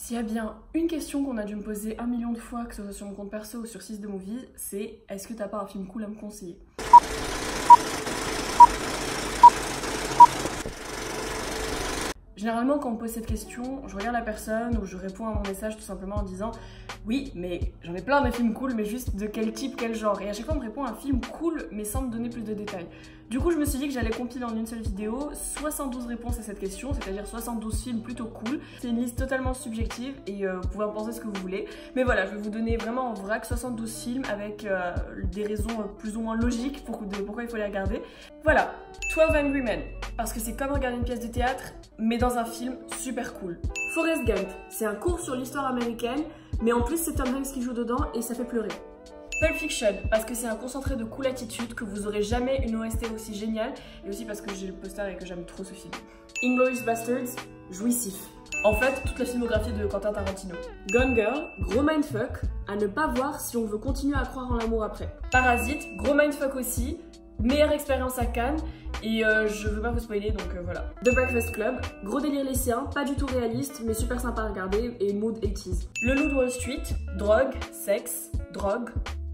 S'il y a bien une question qu'on a dû me poser 1 million de fois, que ce soit sur mon compte perso ou sur 6 de Movies, c'est est-ce que t'as pas un film cool à me conseiller? Généralement, quand on me pose cette question, je regarde la personne ou je réponds à mon message tout simplement en disant oui, mais j'en ai plein de films cool, mais juste de quel type, quel genre. Et à chaque fois, on me répond un film cool, mais sans me donner plus de détails. Du coup, je me suis dit que j'allais compiler en une seule vidéo 72 réponses à cette question, c'est-à-dire 72 films plutôt cool. C'est une liste totalement subjective et vous pouvez en penser ce que vous voulez. Mais voilà, je vais vous donner vraiment en vrac 72 films avec des raisons plus ou moins logiques de pourquoi il faut les regarder. Voilà, 12 Angry Men, parce que c'est comme regarder une pièce de théâtre, mais dans un film super cool. Forrest Gump, c'est un cours sur l'histoire américaine, mais en plus c'est Tom Hanks qui joue dedans et ça fait pleurer. Pulp Fiction, parce que c'est un concentré de cool attitude, que vous aurez jamais une OST aussi géniale, et aussi parce que j'ai le poster et que j'aime trop ce film. Inglourious Basterds, jouissif. En fait, toute la filmographie de Quentin Tarantino. Gone Girl, gros mindfuck, à ne pas voir si on veut continuer à croire en l'amour après. Parasite, gros mindfuck aussi, meilleure expérience à Cannes, et je veux pas vous spoiler donc voilà. The Breakfast Club, gros délire lycéen, pas du tout réaliste mais super sympa à regarder et mood 80s. Le Loup de Wall Street, drogue, sexe, drogue,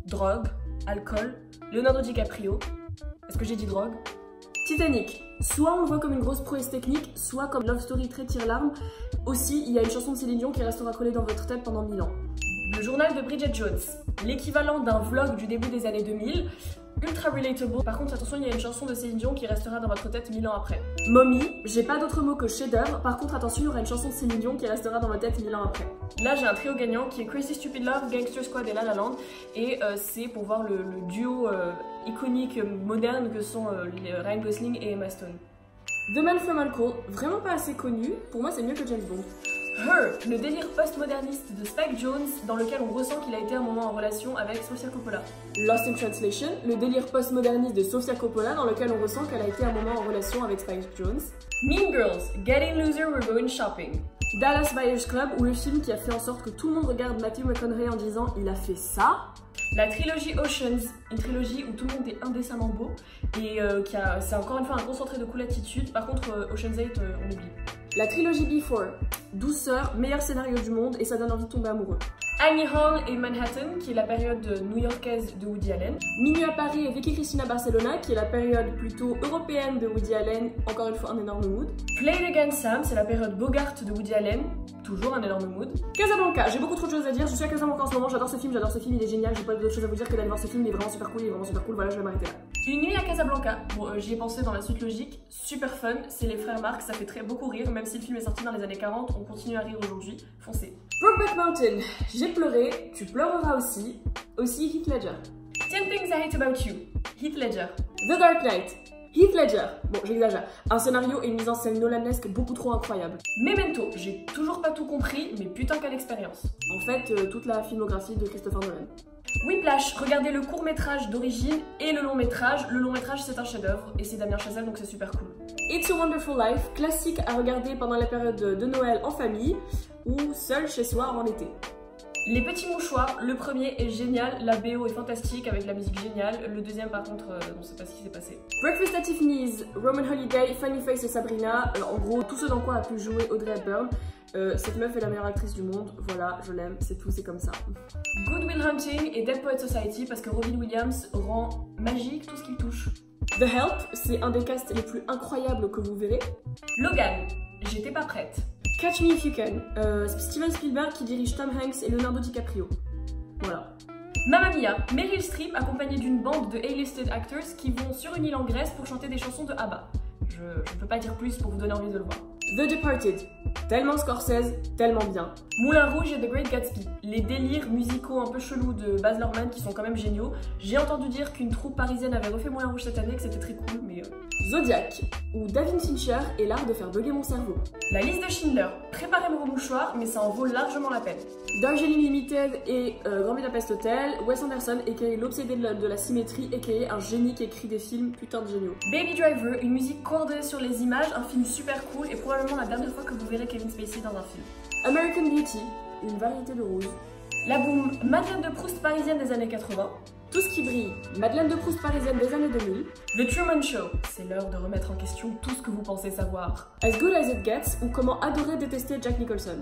alcool, Leonardo DiCaprio, est-ce que j'ai dit drogue? Titanic, soit on le voit comme une grosse prouesse technique, soit comme love story très tire-larme. Aussi, il y a une chanson de Céline Dion qui restera collée dans votre tête pendant 1000 ans. Le journal de Bridget Jones, l'équivalent d'un vlog du début des années 2000, ultra relatable. Par contre, attention, il y a une chanson de Céline Dion qui restera dans votre tête 1000 ans après. Mommy, j'ai pas d'autre mot que chef-d'œuvre. Par contre, attention, il y aura une chanson de Céline Dion qui restera dans votre tête 1000 ans après. Là, j'ai un trio gagnant qui est Crazy Stupid Love, Gangster Squad et La La Land. Et c'est pour voir le duo iconique moderne que sont Ryan Gosling et Emma Stone. The Man from Uncle, vraiment pas assez connu. Pour moi, c'est mieux que James Bond. Her, le délire post-moderniste de Spike Jonze dans lequel on ressent qu'il a été un moment en relation avec Sofia Coppola. Lost in Translation, le délire post-moderniste de Sofia Coppola dans lequel on ressent qu'elle a été un moment en relation avec Spike Jonze. Mean Girls, Getting Loser, We're Going Shopping. Dallas Buyers Club, ou le film qui a fait en sorte que tout le monde regarde Matthew McConaughey en disant il a fait ça. La trilogie Oceans, une trilogie où tout le monde est indécemment beau et c'est encore une fois un concentré de cool attitude. Par contre, Ocean's 8, on oublie. La trilogie Before, douceur, meilleur scénario du monde et ça donne envie de tomber amoureux. Annie Hall et Manhattan, qui est la période new-yorkaise de Woody Allen. Minuit à Paris et Vicky Cristina Barcelona, qui est la période plutôt européenne de Woody Allen, encore une fois un énorme mood. Play It Again Sam, c'est la période Bogart de Woody Allen, toujours un énorme mood. Casablanca, j'ai beaucoup trop de choses à dire, je suis à Casablanca en ce moment, j'adore ce film, il est génial, j'ai pas d'autre chose à vous dire que d'aller voir ce film, il est vraiment super cool, voilà, je vais m'arrêter là. Une nuit à Casablanca, bon j'y ai pensé dans la suite logique, super fun, c'est les frères Marx, ça fait beaucoup rire, même si le film est sorti dans les années 40, on continue à rire aujourd'hui, foncez. Brokeback Mountain, j'ai pleuré, tu pleureras aussi. Aussi Heath Ledger. 10 Things I Hate About You, Heath Ledger. The Dark Knight, Heath Ledger. Bon, j'exagère. Un scénario et une mise en scène nolanesque beaucoup trop incroyable. Memento, j'ai toujours pas tout compris, mais putain quelle expérience. En fait, toute la filmographie de Christopher Nolan. Whiplash, regardez le court-métrage d'origine et le long-métrage. Le long-métrage, c'est un chef-d'œuvre et c'est Damien Chazelle, donc c'est super cool. It's a Wonderful Life, classique à regarder pendant la période de Noël en famille ou seul chez soi en été. Les Petits Mouchoirs, le premier est génial, la BO est fantastique avec la musique géniale, le deuxième par contre, on sait pas ce qui s'est passé. Breakfast at Tiffany's, Roman Holiday, Funny Face et Sabrina, en gros tout ce dans quoi a pu jouer Audrey Hepburn. Cette meuf est la meilleure actrice du monde, voilà, je l'aime, c'est tout, c'est comme ça. Good Will Hunting et Dead Poets Society parce que Robin Williams rend magique tout ce qu'il touche. The Help, c'est un des casts les plus incroyables que vous verrez. Logan, j'étais pas prête. Catch Me If You Can, Steven Spielberg qui dirige Tom Hanks et Leonardo DiCaprio. Voilà. Mamma Mia, Meryl Streep accompagnée d'une bande de A-listed actors qui vont sur une île en Grèce pour chanter des chansons de ABBA. Je peux pas dire plus pour vous donner envie de le voir. The Departed, tellement Scorsese, tellement bien. Moulin Rouge et The Great Gatsby, les délires musicaux un peu chelous de Baz Luhrmann qui sont quand même géniaux. J'ai entendu dire qu'une troupe parisienne avait refait Moulin Rouge cette année, que c'était très cool, mais... Zodiac, où David Fincher est l'art de faire bugger mon cerveau. La liste de Schindler, préparez vos mouchoirs, mais ça en vaut largement la peine. Darjeeling Limited et Grand Budapest Hotel, Wes Anderson, a.k.a. l'obsédé de la symétrie, a.k.a. un génie qui écrit des films putain de géniaux. Baby Driver, une musique coordonnée sur les images, un film super cool et probablement la dernière fois que vous verrez Kevin Spacey dans un film. American Beauty, une variété de rose. La Boom, Madeleine de Proust parisienne des années 80. Tout ce qui brille, Madeleine de Proust parisienne des années 2000. The Truman Show, c'est l'heure de remettre en question tout ce que vous pensez savoir. As Good As It Gets, ou Comment adorer détester Jack Nicholson.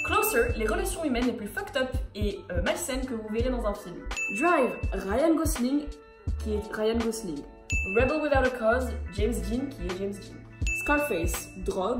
Closer, les relations humaines les plus fucked up et malsaines que vous verrez dans un film. Drive, Ryan Gosling, qui est Ryan Gosling. Rebel Without a Cause, James Dean, qui est James Dean. Scarface, drogue.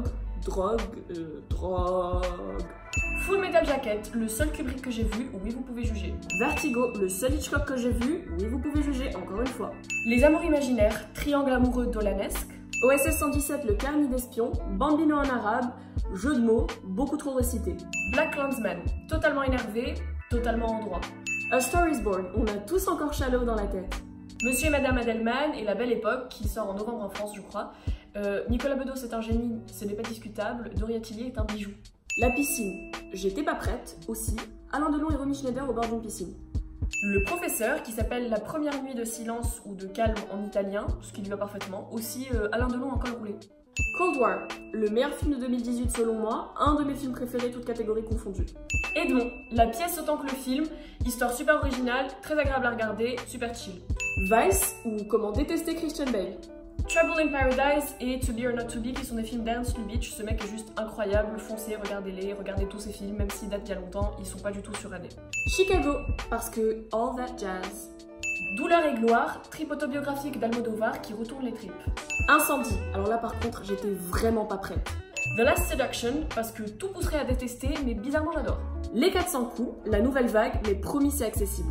Full Metal Jacket, le seul Kubrick que j'ai vu, oui vous pouvez juger. Vertigo, le seul Hitchcock que j'ai vu, oui vous pouvez juger, encore une fois. Les Amours imaginaires, triangle amoureux dolanesque. OSS 117, le carnet d'espions, Bambino en arabe, jeu de mots, beaucoup trop récité. Black Clansman, totalement énervé, totalement en droit. A Star is Born, on a tous encore Shallow dans la tête. Monsieur et Madame Adelman et La Belle Époque, qui sort en novembre en France je crois. Nicolas Bedos est un génie, ce n'est pas discutable, Doria Tillier est un bijou. La piscine, j'étais pas prête, aussi. Alain Delon et Romy Schneider au bord d'une piscine. Le professeur, qui s'appelle La première nuit de silence ou de calme en italien, ce qui lui va parfaitement, aussi Alain Delon en col roulé. Cold War, le meilleur film de 2018 selon moi, un de mes films préférés, toutes catégories confondues. Edmond, la pièce autant que le film, histoire super originale, très agréable à regarder, super chill. Vice, ou Comment détester Christian Bale. Trouble in Paradise et To Be or Not To Be, qui sont des films d'Ernst Lubitsch. Ce mec est juste incroyable, foncez, regardez-les, regardez tous ces films, même s'ils datent d'il y a longtemps, ils sont pas du tout surannés. Chicago, parce que all that jazz. Douleur et gloire, trip autobiographique d'Almodovar qui retourne les tripes. Incendie, alors là par contre j'étais vraiment pas prête. The Last Seduction, parce que tout pousserait à détester, mais bizarrement j'adore. Les 400 coups, la nouvelle vague, mais promis c'est accessible.